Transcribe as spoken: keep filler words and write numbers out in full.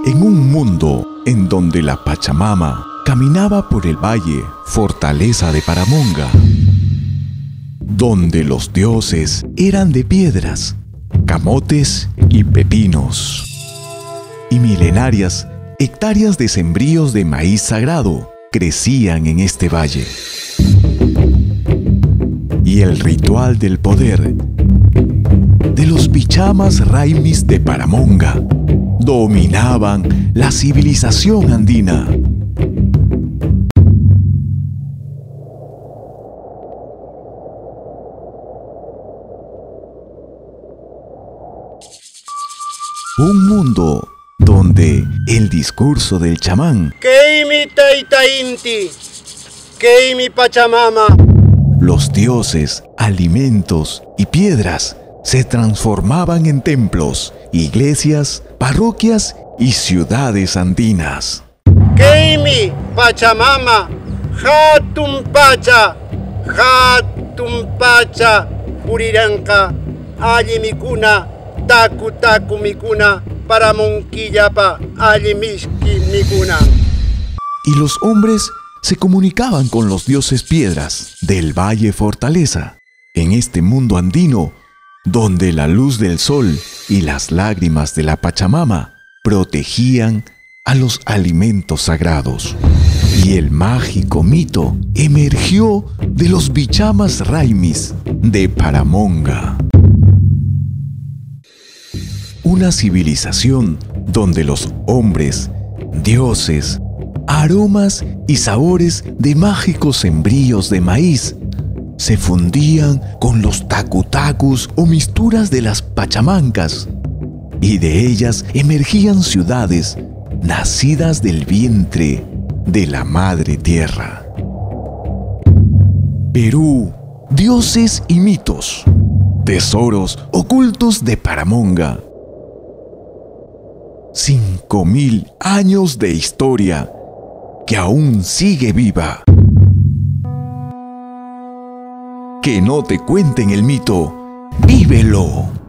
En un mundo en donde la Pachamama caminaba por el valle, fortaleza de Paramonga, donde los dioses eran de piedras, camotes y pepinos, y milenarias hectáreas de sembríos de maíz sagrado crecían en este valle. Y el ritual del poder de los Pichamas Raimis de Paramonga dominaban la civilización andina. Un mundo donde el discurso del chamán, Keimi Taita Inti, Keimi Pachamama, los dioses, alimentos y piedras se transformaban en templos, iglesias, parroquias y ciudades andinas. Keimi Pachamama, Hatun Pacha, Hatun Pacha, Puriranka, Alli Mikuna, Taku Taku Mikuna, Paramonkillapa, Alli Mishki Mikuna. Y los hombres se comunicaban con los dioses piedras del Valle Fortaleza, en este mundo andino, donde la luz del sol y las lágrimas de la Pachamama protegían a los alimentos sagrados. Y el mágico mito emergió de los Pichamas Raimis de Paramonga. Una civilización donde los hombres, dioses, aromas y sabores de mágicos sembríos de maíz se fundían con los tacutakus o misturas de las pachamancas, y de ellas emergían ciudades nacidas del vientre de la Madre Tierra. Perú, dioses y mitos, tesoros ocultos de Paramonga. Cinco mil años de historia que aún sigue viva. Que no te cuenten el mito, vívelo.